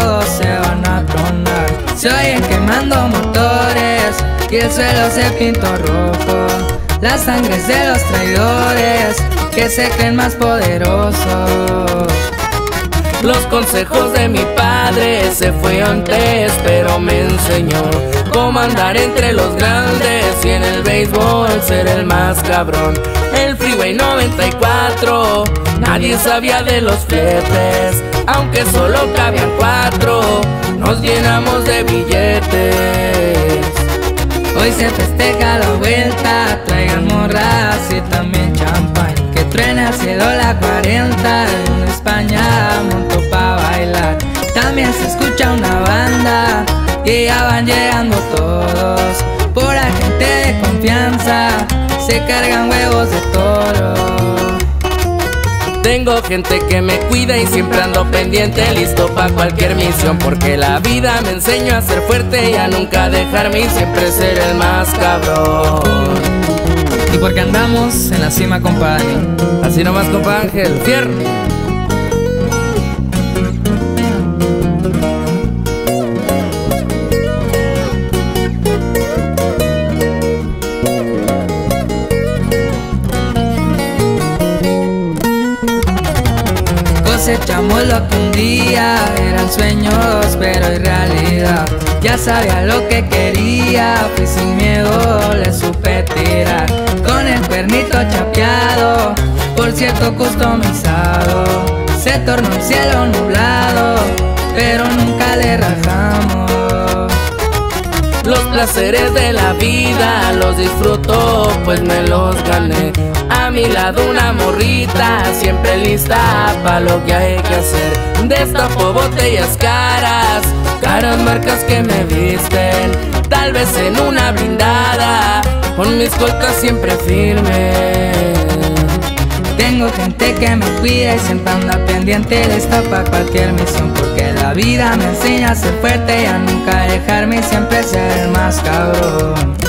todos se van a tronar. Se oyen quemando motores y el suelo se pintó rojo. La sangre es de los traidores que se creen más poderosos. Los consejos de mi padre se fue antes, pero me enseñó cómo andar entre los grandes y en el béisbol ser el más cabrón. El Freeway 94, nadie sabía de los fletes, aunque solo cabían 4, nos llenamos de billetes. Hoy se festeja la vuelta, traigan morras y también champán. Que truena al cielo la 40, en España monto pa' bailar. También se escucha una banda y ya van llegando todos. Pura gente de confianza, se cargan huevos de toro. Tengo gente que me cuida y siempre ando pendiente, listo pa' cualquier misión. Porque la vida me enseñó a ser fuerte y a nunca dejarme y siempre ser el más cabrón. Y porque andamos en la cima, compadre. Así nomás, compa Ángel, fierro. Cosechamos lo que un día eran sueños, pero en realidad ya sabía lo que quería. Fui sin miedo, le supe tirar con el cuernito chapeado, por cierto customizado. Se tornó el cielo nublado, pero nunca le rajamos. Los placeres de la vida los disfruto, pues me los gané. A mi lado una morrita, siempre lista pa' lo que hay que hacer. Destapo botellas caras, caras marcas que me visten. Tal vez en una blindada, con mis coltas siempre firme. Tengo gente que me cuida y siempre anda pendiente, lista pa' cualquier misión. Porque la vida me enseña a ser fuerte y a nunca dejarme y siempre ser el más cabrón.